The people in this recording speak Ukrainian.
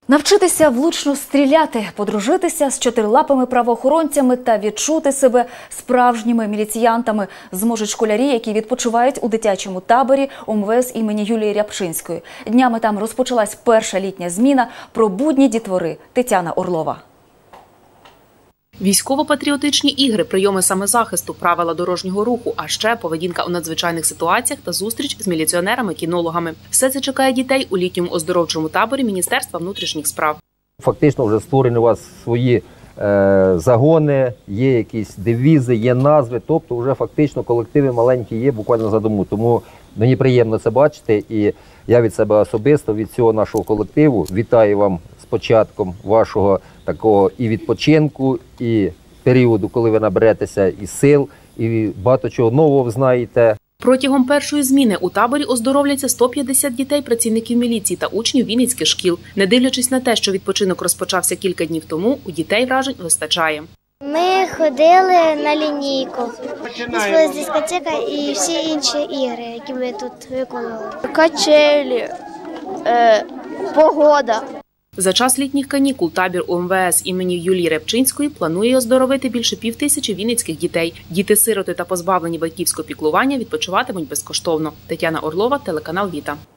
Навчитися влучно стріляти, подружитися з чотирилапими правоохоронцями та відчути себе справжніми міліціянтами зможуть школярі, які відпочивають у дитячому таборі УМВС імені Юлії Рябчинської. Днями там розпочалась перша літня зміна. Про будні дітвори Тетяна Орлова. Військово-патріотичні ігри, прийоми самозахисту, правила дорожнього руху, а ще поведінка у надзвичайних ситуаціях та зустріч з міліціонерами-кінологами. Все це чекає дітей у літньому оздоровчому таборі Міністерства внутрішніх справ. Фактично вже створені у вас свої загони, є якісь девізи, є назви, тобто вже фактично колективи маленькі є буквально за дому. Тому мені приємно це бачити, і я від себе особисто, від цього нашого колективу вітаю вам з початком вашого такого і відпочинку, і періоду, коли ви наберетеся і сил, і багато чого нового знаєте. Протягом першої зміни у таборі оздоровляться 150 дітей, працівників міліції та учнів вінницьких шкіл. Не дивлячись на те, що відпочинок розпочався кілька днів тому, у дітей вражень вистачає. Ми ходили на лінійку, з дискотека і всі інші ігри, які ми тут виконували. Качелі, погода. За час літніх канікул табір УМВС імені Юлії Рябчинської планує оздоровити більше 5000 вінницьких дітей. Діти-сироти та позбавлені батьківського піклування відпочиватимуть безкоштовно. Тетяна Орлова, телеканал «Віта».